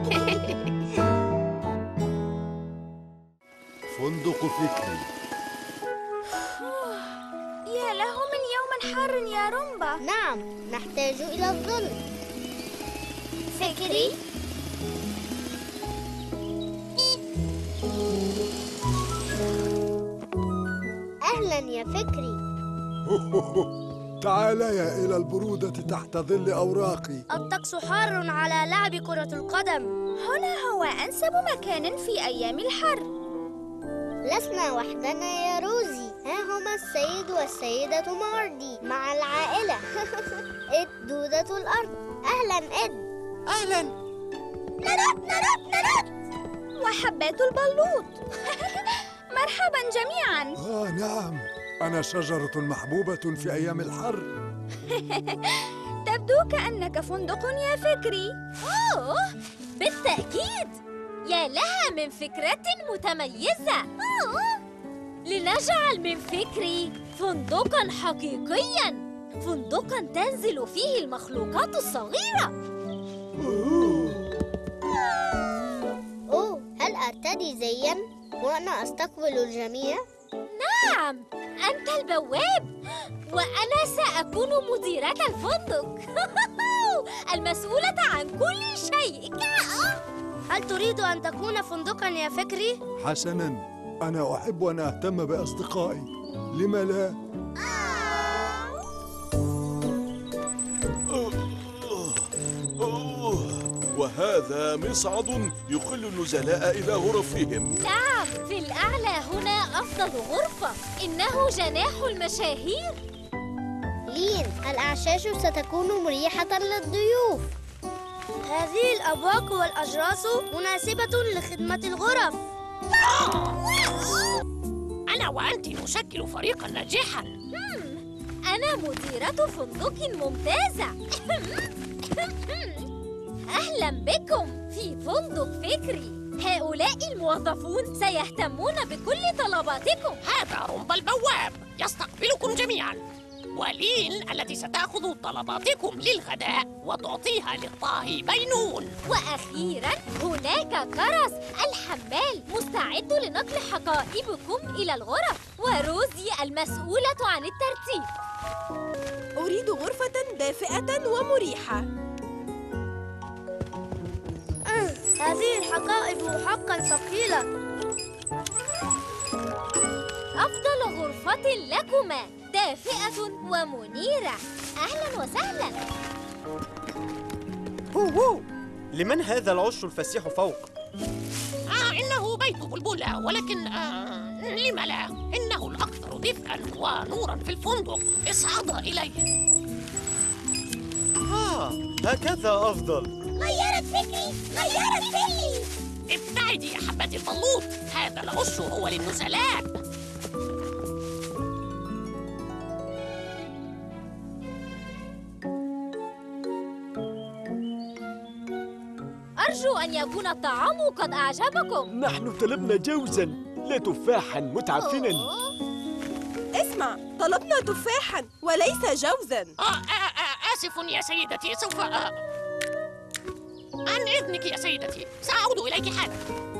فندق فكري. يا له من يوم حار يا رومبا. نعم، نحتاج إلى الظل. فكري؟ أهلا يا فكري. تعاليا إلى البرودة تحت ظل أوراقي. الطقس حار على لعب كرة القدم. هنا هو أنسب مكان في أيام الحر. لسنا وحدنا يا روزي، ها هما السيد والسيدة ماردي مع العائلة. إد دودة الأرض. أهلا إد. أهلا. نرد وحبات البلوط. مرحبا جميعا. نعم، أنا شجرة محبوبة في أيام الحر. تبدو كأنك فندق يا فكري. أوه، بالتأكيد. يا لها من فكرة متميزة. لنجعل من فكري فندقاً حقيقياً، فندقاً تنزل فيه المخلوقات الصغيرة. أوه، هل أرتدي زياً وأنا أستقبل الجميع؟ نعم، أنت البواب، وأنا سأكون مديرة الفندق. المسؤولة عن كل شيء. هل تريد أن تكون فندقاً يا فكري؟ حسناً، أنا أحب أن أهتم بأصدقائي، لم لا؟ وهذا مصعد يخل النزلاء إلى غرفهم. نعم، في الأعلى هنا أفضل غرفة، إنه جناح المشاهير. لين، الأعشاش ستكون مريحة للضيوف. هذه الأبواق والأجراس مناسبة لخدمة الغرف. أنا وأنت نشكل فريقاً ناجحاً. أنا مديرة فندق ممتازة. أهلاً بكم في فندق فكري. هؤلاء الموظفون سيهتمون بكل طلباتكم. هذا رومبا البواب يستقبلكم جميعاً، ولين التي ستأخذ طلباتكم للغداء وتعطيها للطاهي بينون. وأخيراً هناك كرز الحمال مستعد لنقل حقائبكم إلى الغرف، وروزي المسؤولة عن الترتيب. أريد غرفة دافئة ومريحة. هذه الحقائب حقاً ثقيلة. أفضل غرفة لكما، دافئة ومنيرة. أهلاً وسهلاً. هو لمن هذا العش الفسيح فوق؟ إنه بيت بلبلة، ولكن لم لا؟ إنه الأكثر دفئاً ونوراً في الفندق. اصعد إليه. هكذا أفضل. غيرت فكري. ابتعدي يا حبات البلوط، هذا العش هو للنزلاء. أرجو أن يكون الطعام قد أعجبكم. نحن طلبنا جوزاً لا تفاحاً متعفناً. اسمع، طلبنا تفاحاً وليس جوزاً. آسف يا سيدتي، سوف عن إذنك يا سيدتي، سأعود إليك حالا.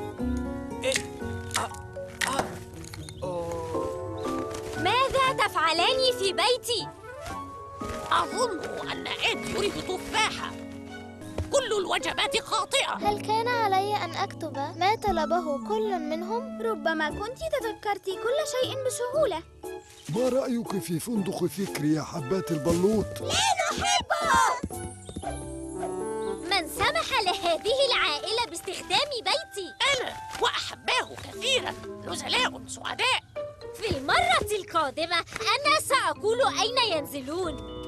ماذا تفعلان في بيتي؟ أظن أن إد يريد تفاحة. كل الوجبات خاطئة. هل كان علي أن أكتب ما طلبه كل منهم؟ ربما كنت تذكرت كل شيء بسهولة. ما رأيك في فندق فكري يا حبات البلوط؟ لا نحبه! من سمح لهذه العائلة باستخدام بيتي؟ أنا، وأحباه كثيراً، نزلاء سعداء. في المرة القادمة أنا سأقول أين ينزلون.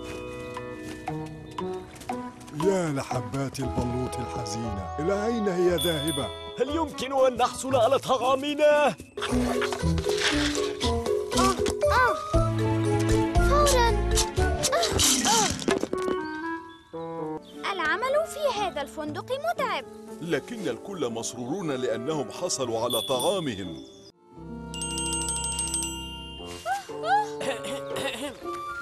يا لحبات البلوط الحزينة، إلى أين هي ذاهبة؟ هل يمكن أن نحصل على طعامنا؟ فوراً. العمل في هذا الفندق متعب. لكن الكل مسرورون لأنهم حصلوا على طعامهم.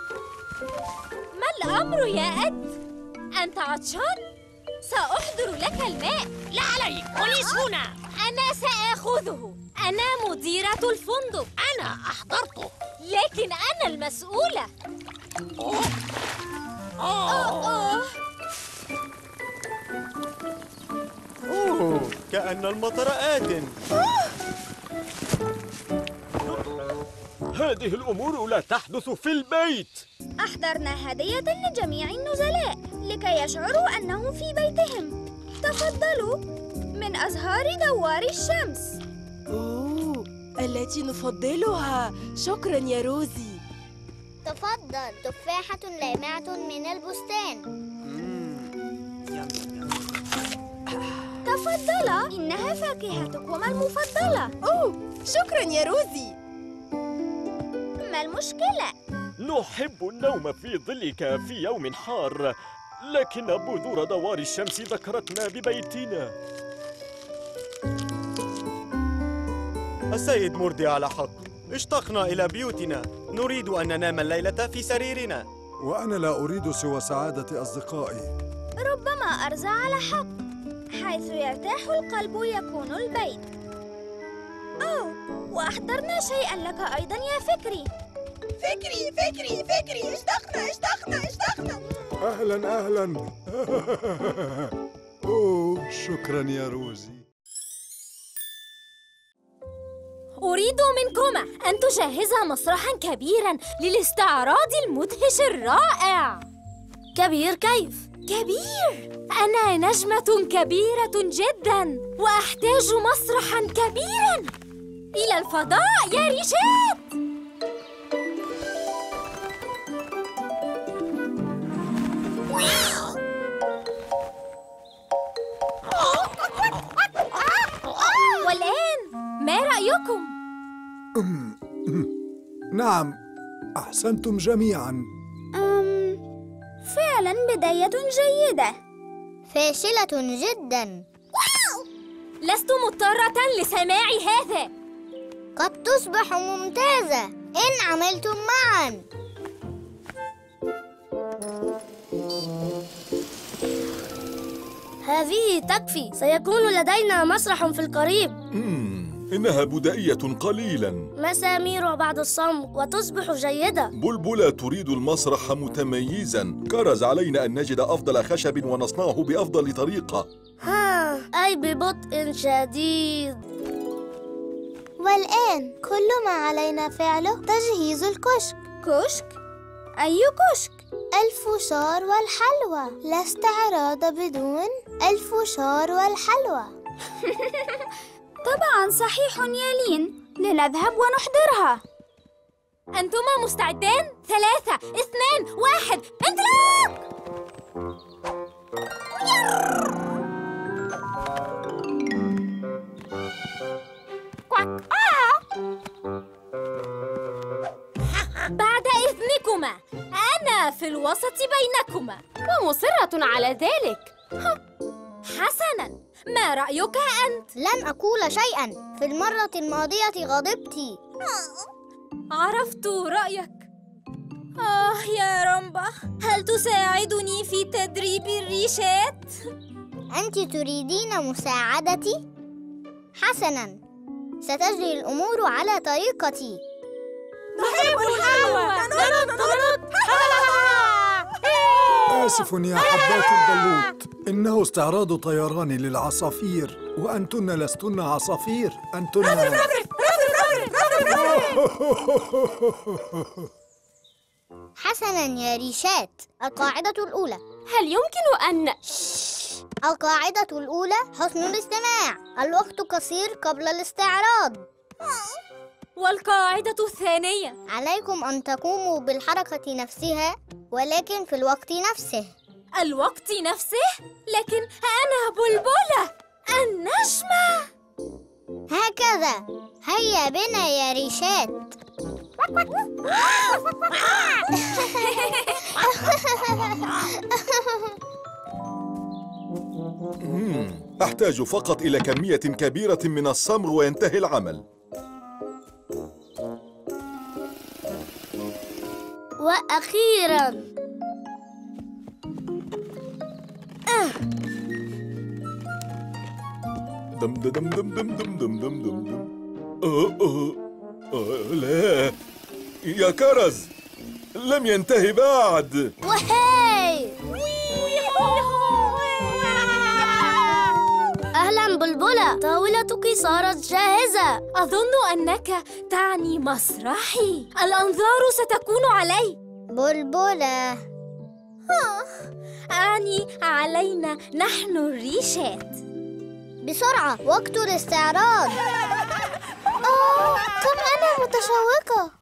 ما الأمر يا أد؟ أنت عطشان؟ سأحضر لك لك الماء. لا عليك، بوليس هنا. أنا سآخذه. أنا مديرة الفندق. أنا أحضرته. لكن أنا المسؤولة. أوه. كأن المطر آت. هذه الأمور لا تحدث في البيت. أحضرنا هدية لجميع النزلاء لكي يشعروا أنهم في بيتهم. تفضلوا، من أزهار دوار الشمس. أوه، التي نفضلها. شكراً يا روزي. تفضل، تفاحة لامعة من البستان. تفضلا، إنها فاكهتكما المفضلة. أوه، شكراً يا روزي. ما المشكلة؟ نحب النوم في ظلك في يوم حار، لكن بذور دوار الشمس ذكرتنا ببيتنا. السيد موردي على حق، اشتقنا إلى بيوتنا، نريد أن ننام الليلة في سريرنا. وأنا لا أريد سوى سعادة أصدقائي. ربما أرزع على حق، حيث يرتاح القلب يكون البيت. أوه، وأحضرنا شيئاً لك أيضاً يا فكري. فكري، اشتقنا. أهلاً. أوه، شكراً يا روزي. أريد منكما أن تجهزا مسرحاً كبيراً للاستعراض المدهش الرائع. كبير كيف؟ كبير! أنا نجمة كبيرة جداً وأحتاج مسرحاً كبيراً. إلى الفضاء يا ريشات! والآن ما رأيكم؟ نعم، أحسنتم جميعاً. فعلاً بداية جيدة. فاشلة جداً. لست مضطرة لسماع هذا. قد تصبح ممتازة إن عملتم معاً. هذه تكفي، سيكون لدينا مسرح في القريب. إنها بدائية قليلاً. مسامير بعد الصمت وتصبح جيدة. بلبلة تريد المسرح متميزاً. كرز علينا أن نجد أفضل خشب ونصنعه بأفضل طريقة. أي ببطء شديد. والآن كل ما علينا فعله تجهيز الكشك. كشك؟ أي كشك؟ الفشار والحلوى. لا استعراض بدون الفشار والحلوى. طبعاً صحيح يا لين، لنذهب ونحضرها. أنتما مستعدان؟ 3 2 1 انطلاق! بعد إذنكما، أنا في الوسط بينكما ومصرة على ذلك. حسناً، ما رأيك أنت؟ لن أقول شيئاً، في المرة الماضية غضبت. عرفت رأيك. يا رمبا، هل تساعدني في تدريب الريشات؟ أنت تريدين مساعدتي؟ حسناً، ستجري الأمور على طريقتي. نحب الحلوى. آسف يا حبات البلوط، إنه استعراض طيران للعصافير، وأنتن لستن عصافير، أنتن... حسناً يا ريشات. القاعدة الأولى. هل يمكن أن... القاعدة الأولى حسن الاستماع. الوقت قصير قبل الاستعراض. والقاعدة الثانية. عليكم أن تقوموا بالحركة نفسها، ولكن في الوقت نفسه. الوقت نفسه؟ لكن أنا بلبلة النجمة. هكذا، هيا بنا يا ريشات. أحتاج فقط إلى كمية كبيرة من الصمغ وينتهي العمل. وأخيراً دم دم دم دم دم دم دم دم. لا يا كرز، لم ينتهي بعد. وهاي أهلا بلبلة، طاولتك صارت جاهزة. أظن أنك تعني مسرحي. الأنظار ستكون علي. بلبلة، أعني علينا نحن الريشات. بسرعة، وقت الاستعراض. كم أنا متشوقة.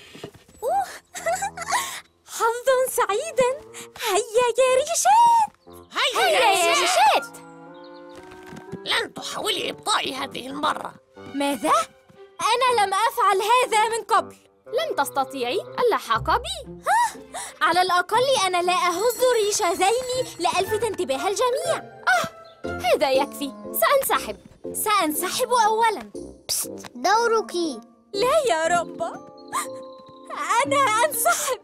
حظاً سعيداً. هيا يا ريشات، هيا يا ريشات. لن تحاولي إبطائي هذه المرة. ماذا؟ أنا لم أفعل هذا من قبل. لن تستطيعي اللحاق بي. على الأقل أنا لا أهز ريشتين لألفت انتباه الجميع. هذا يكفي. سأنسحب أولاً. دورك. لا يا رب، أنا أنسحب.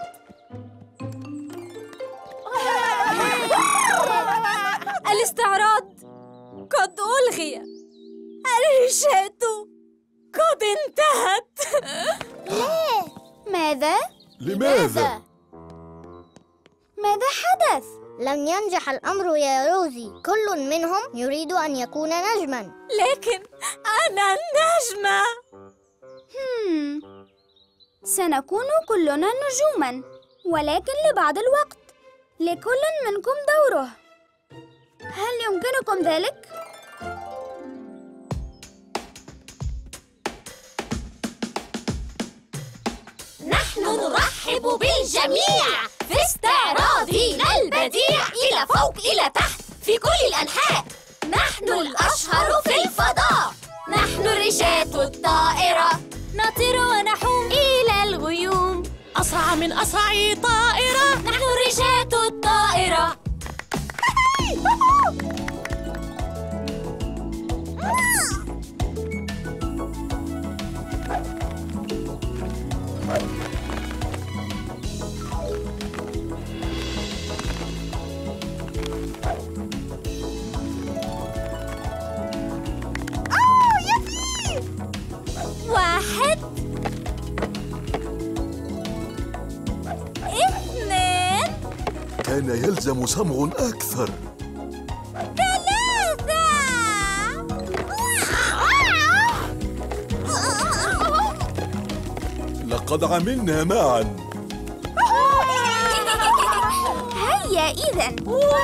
الاستعراض قد ألغي. الريشات قد انتهت. ليه؟ ماذا؟ لماذا؟ ماذا حدث؟ لن ينجح الأمر يا روزي، كل منهم يريد أن يكون نجماً. لكن أنا نجمة. سنكون كلنا نجوماً، ولكن لبعض الوقت. لكل منكم دوره. هل يمكنكم ذلك؟ نحن نرحب بالجميع في استعراضنا البديع. إلى فوق إلى تحت في كل الأنحاء. نحن الأشهر في الفضاء. نحن الريشات الطائرة، نطير ونحوم إلى الغيوم أسرع من أسرع طائرة. نحن الريشات الطائرة. واحد، اثنين، كان يلزم صمغ أكثر. ثلاثة. لقد عملنا معا. هيا إذن.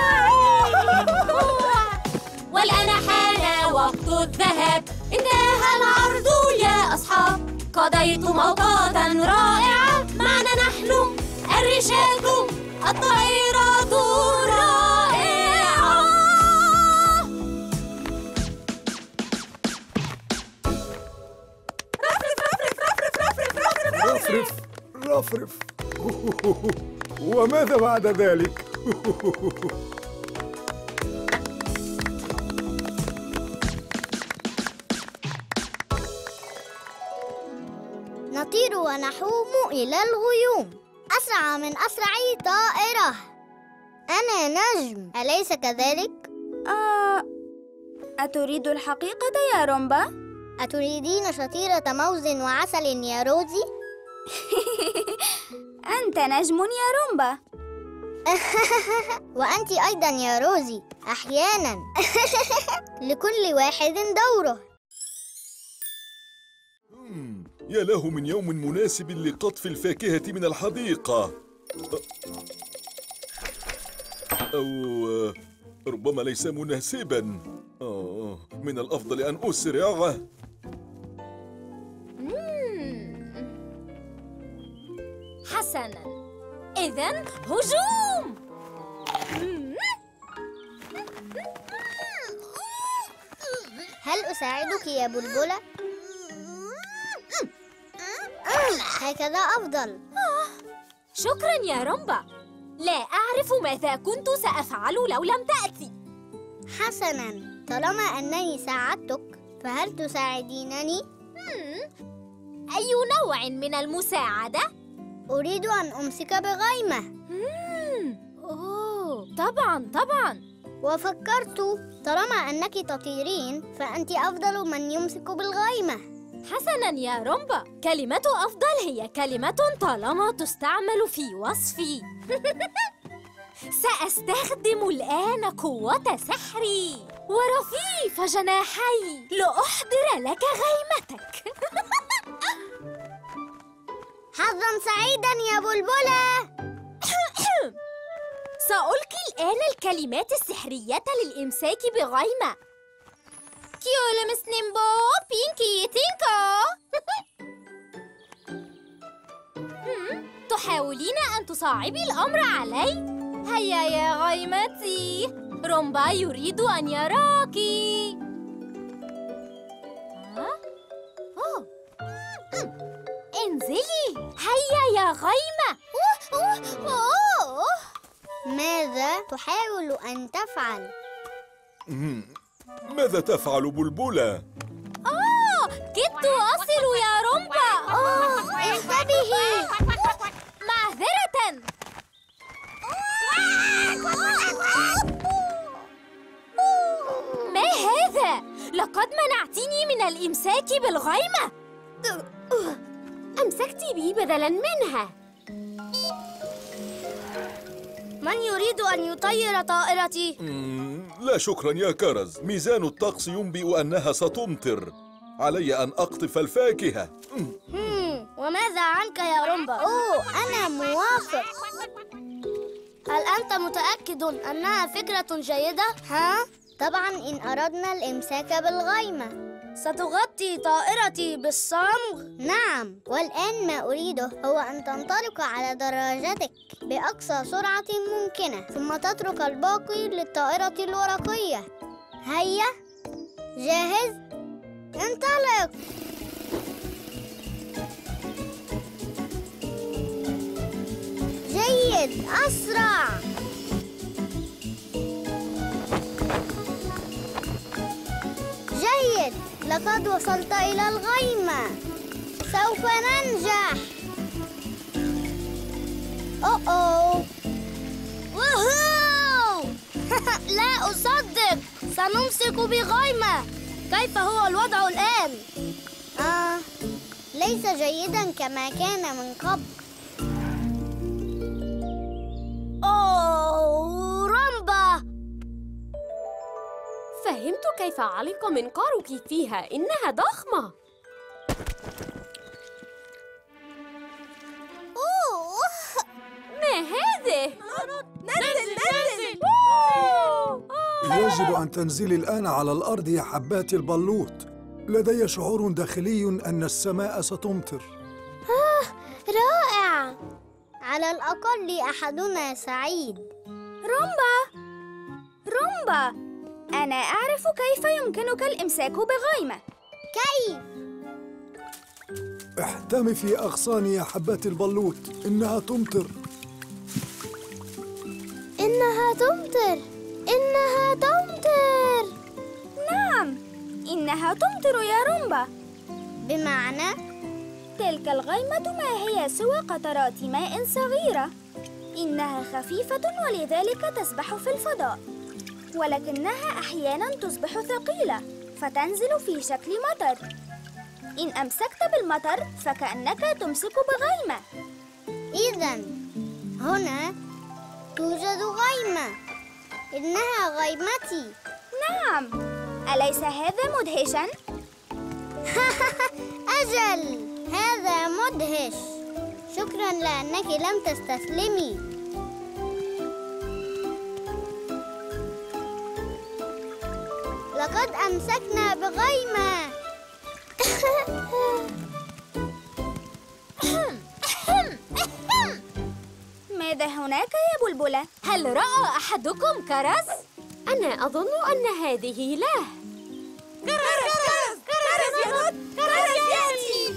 والآن حان وقت الذهاب. انتهى العرض يا أصحاب. قضيتم أوقاتاً رائعة معنا نحن الريشات الطائرات الرائعة. رفرف رفرف. وماذا بعد ذلك؟ نطير ونحوم إلى الغيوم أسرع من أسرع طائرة. أنا نجم، أليس كذلك؟ أتريد الحقيقة يا رومبا؟ أتريدين شطيرة موز وعسل يا روزي؟ أنت نجم يا رومبا. وأنت أيضا يا روزي، أحيانا. لكل واحد دوره. يا له من يوم مناسب لقطف الفاكهة من الحديقة. أو ربما ليس مناسبا. من الأفضل أن أسرع. حسناً، إذن هجوم. هل أساعدك يا بلبلة؟ هكذا أفضل. شكراً يا رومبا. لا أعرف ماذا كنت سأفعل لو لم تأتي. حسناً، طالما أنني ساعدتك فهل تساعدينني؟ أي نوع من المساعدة؟ أريد أن أمسك بغيمة. أوه، طبعاً طبعاً. وفكرت طالما أنك تطيرين فأنت أفضل من يمسك بالغيمة. حسناً يا رومبا، كلمة أفضل هي كلمة طالما تستعمل في وصفي. سأستخدم الآن قوة سحري ورفيف جناحي لأحضر لك غيمتك. حظاً سعيداً يا بلبلة. سألقي الآن الكلمات السحرية للإمساك بغيمة. كيولم سنيمبو بينكي تينكو. تحاولين أن تصعبي الأمر علي؟ هيا يا غيمتي، رومبا يريد أن يراكِ. انزلي، هيا يا غيمة. ماذا تحاول أن تفعل؟ ماذا تفعل بلبلة؟ كدت أصل يا رومبا. انتبهي. معذرة. ما هذا؟ لقد منعتني من الإمساك بالغيمة. أمسكت بي بدلاً منها. من يريد أن يطير طائرتي؟ لا شكرا يا كرز، ميزان الطقس ينبئ أنها ستمطر. علي أن أقطف الفاكهة. وماذا عنك يا رومبا؟ أنا موافق. هل أنت متأكد أنها فكرة جيدة؟ طبعاً إن أردنا الإمساك بالغيمة. ستغطي طائرتي بالصمغ؟ نعم، والآن ما أريده هو أن تنطلق على دراجتك بأقصى سرعة ممكنة، ثم تترك الباقي للطائرة الورقية. هيا، جاهز؟ انطلق! جيد، أسرع! جيد، لقد وصلت إلى الغيمة. سوف ننجح. أوه. ووهو! لا أصدق، سنمسك بغيمة. كيف هو الوضع الآن؟ ليس جيدا كما كان من قبل. رومبا! فهمت كيف علق منقارك فيها، إنها ضخمة. ما هذه؟ نزل! يجب أن تنزلي الآن على الأرض يا حبات البلوط. لدي شعور داخلي أن السماء ستمطر. رائع! على الأقل أحدنا سعيد. رومبا، أنا أعرف كيف يمكنك الإمساك بغيمة. كيف؟ احتمي في أغصاني يا حبات البلوط، إنها تمطر. إنها تمطر! إنها تمطر! نعم، إنها تمطر يا رومبا. بمعنى؟ تلك الغيمة ما هي سوى قطرات ماء صغيرة. إنها خفيفة ولذلك تسبح في الفضاء، ولكنها أحياناً تصبح ثقيلة فتنزل في شكل مطر. إن أمسكت بالمطر فكأنك تمسك بغيمة. إذن هنا توجد غيمة. إنها غيمتي. نعم، أليس هذا مدهشاً؟ أجل، هذا مدهش. شكراً لأنك لم تستسلمي. لقد أمسكنا بغيمة. ماذا هناك يا بلبلة؟ هل رأى أحدكم كرز؟ أنا أظن أن هذه له. كرز يأتي!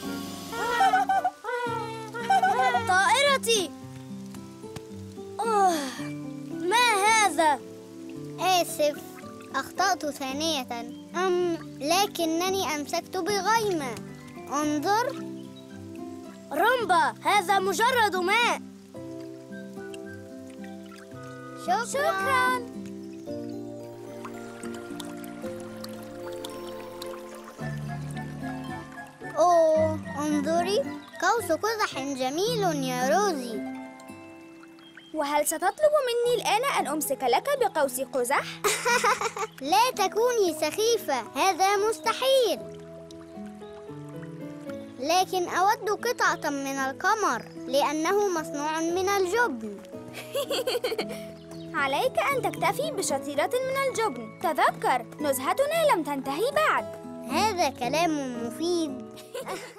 طائرتي! ما هذا؟ آسف، أخطأت ثانية. لكنني أمسكت بغيمة. انظر. رومبا، هذا مجرد ماء. شكراً. ماري؟ قوس قزح جميل يا روزي. وهل ستطلب مني الآن أن أمسك لك بقوس قزح؟ لا تكوني سخيفة، هذا مستحيل. لكن أود قطعة من القمر لأنه مصنوع من الجبن. عليك أن تكتفي بشطيرة من الجبن. تذكر، نزهتنا لم تنتهي بعد. هذا كلام مفيد.